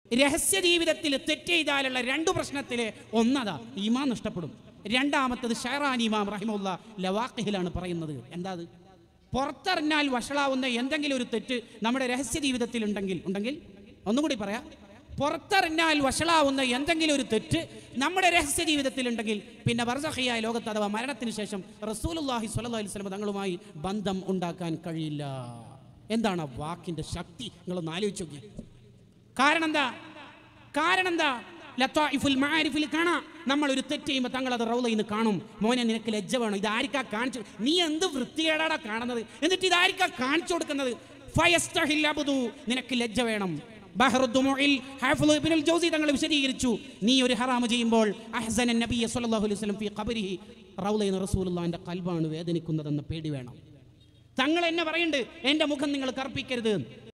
രഹസ്യ ജീവിതത്തിൽ തെറ്റ് ചെയ്താലുള്ള രണ്ട് പ്രശ്നത്തിൽ ഒന്നതാ ഈമാൻ നഷ്ടപ്പെടും. രണ്ടാമത്തത് ഷഹറാനി ഇമാം റഹിമഹുല്ലാ ലവാഖിഹിലാണ് പറയുന്നത്. എന്താ അത്? പുറത്തറിഞ്ഞാൽ വഷളാവുന്ന എന്തെങ്കിലും ഒരു തെറ്റ് നമ്മുടെ രഹസ്യ ജീവിതത്തിൽ ഉണ്ടെങ്കിൽ ഒന്നുകൂടി പറയാം, പുറത്തറിഞ്ഞാൽ വഷളാവുന്ന എന്തെങ്കിലും ഒരു തെറ്റ് നമ്മുടെ രഹസ്യ ജീവിതത്തിൽ ഉണ്ടെങ്കിൽ പിന്നെ ബർസഖിയായ ലോകത്ത് അഥവാ മരണത്തിന് ശേഷം റസൂലുള്ളാഹി സ്വല്ലല്ലാഹു അലൈഹി വസല്ലം തങ്ങളുമായി ബന്ധം ഉണ്ടാക്കാൻ കഴിയില്ല. എന്താണ് ആ വാക്കിന്റെ ശക്തി? നിങ്ങളൊന്ന് ആലോചിച്ച് നോക്കി. കാരണം എന്താ? ലത്തായിഫുൽ മആരിഫിൽ കാണാം, നമ്മൾ ഒരു തെറ്റ് ചെയ്യുമ്പോൾ തങ്ങൾ അത് റൗളയിൽ നിന്ന് കാണും. മോനെ, നിനക്ക് ലജ്ജ വേണം, ഇതാരിക്കാ കാണിച്ചു, നീ എന്ത് വൃത്തികേടാടാ കാണുന്നത്, എന്നിട്ട് ഇതാരിക്കാ കാണിച്ചു കൊടുക്കുന്നത്? ഫയസ്തഹിൽ അബ്ദു, നിനക്ക് ലജ്ജ വേണം. ബഹറുദ്ദുമുഇൽ ഹാഫിള് ഇബ്നുൽ ജൗസി തങ്ങൾ വിശദീകരിച്ചു, നീ ഒരു ഹറാമ് ചെയ്യുമ്പോൾ അഹ്സന നബിയ സ്വല്ലല്ലാഹു അലൈഹി വസല്ലം ഫീ ഖബരിഹി, റൗളയിൽ നിന്ന് റസൂലുള്ളാഹിന്റെ ഖൽബാണ് വേദനിക്കുന്നതെന്ന് പേടി വേണം. തങ്ങൾ എന്നെ പറയുന്നുണ്ട്, എൻ്റെ മുഖം നിങ്ങൾ കറുപ്പിക്കരുത്.